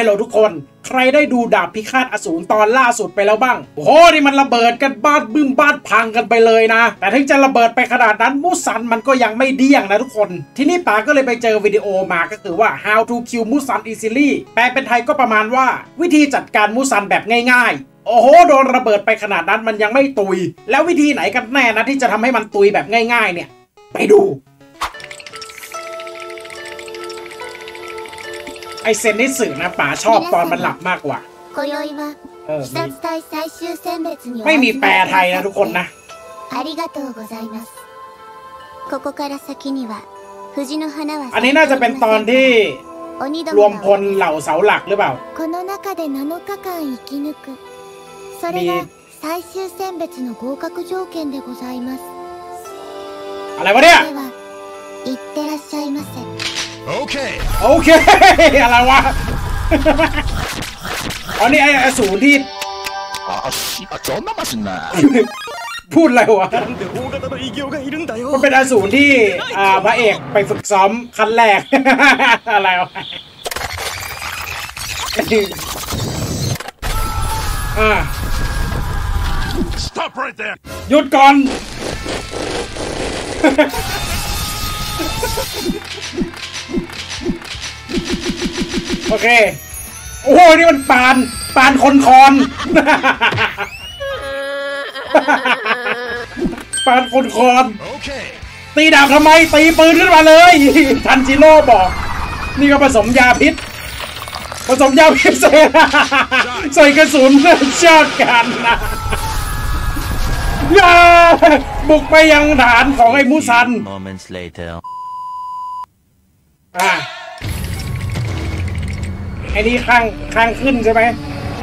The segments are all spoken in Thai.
ฮัลโหลทุกคนใครได้ดูดาบพิฆาตอสูรตอนล่าสุดไปแล้วบ้างโอ้โหนี่มันระเบิดกันบ้านบึ้มบ้านพังกันไปเลยนะแต่ถึงจะระเบิดไปขนาดนั้นมูซันมันก็ยังไม่เดี้ยงนะทุกคนทีนี้ป๋าก็เลยไปเจอวิดีโอมาก็คือว่า how to kill มูซัน easily แปลเป็นไทยก็ประมาณว่าวิธีจัดการมูซันแบบง่ายๆโอ้โหโดนระเบิดไปขนาดนั้นมันยังไม่ตุยแล้ววิธีไหนกันแน่นะที่จะทำให้มันตุยแบบง่ายๆเนี่ยไปดูไอเซนนิสึนะป๋าชอบตอนมันหลับมากกว่าไม่มีแปลไทยนะทุกคนนะอันนี้น่าจะเป็นตอนที่รวมพลเหล่าเสาหลักหรือเปล่ามีอะไรวะเนี่ยโอเคอะไรวะอ๋อนี่ไอ้อสูรที่พูดอะไรวะมันเป็นอสูรที่พระเอกไปฝึกซ้อมขั้นแรกอะไรวะหยุดก่อนโอเคโอ้โหนี่มันปานคนคอนปานคนคอนตีดาบทำไมตีปืนขึ้นมาเลยทันจิโร่บอกนี่ก็ผสมยาพิษใส่กระสุนชอบกันนะบุกไปยังฐานของไอ้มูซันไอ้นี่ข้างขึ้นใช่ไหม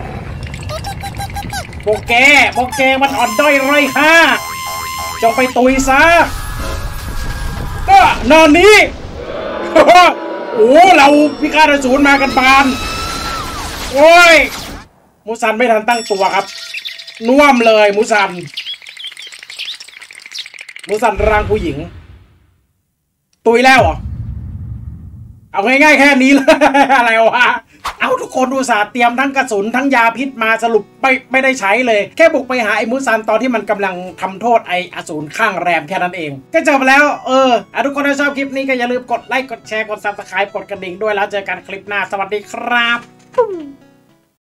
โปเกมันอ่อนด้อยไร้ค่าจงไปตุยซะก็นอนนี้โอ้เราพิฆาตอสูรมากันปานโอ้ยมูซันไม่ทันตั้งตัวครับน่วมเลยมูซันร่างผู้หญิงตุยแล้วเหรอเอาง่ายๆแค่นี้เลยอะไรวะเอาทุกคนอุตส่าห์เตรียมทั้งกระสุนทั้งยาพิษมาสรุปไม่ได้ใช้เลยแค่บุกไปหาไอ้มูซันตอนที่มันกำลังทำโทษไอ้อสูรข้างแรมแค่นั้นเองก็จบแล้วทุกคนถ้าชอบคลิปนี้ก็อย่าลืมกดไลค์กดแชร์กด Subscribe กดกระดิ่งด้วยแล้วเจอกันคลิปหน้าสวัสดีครับ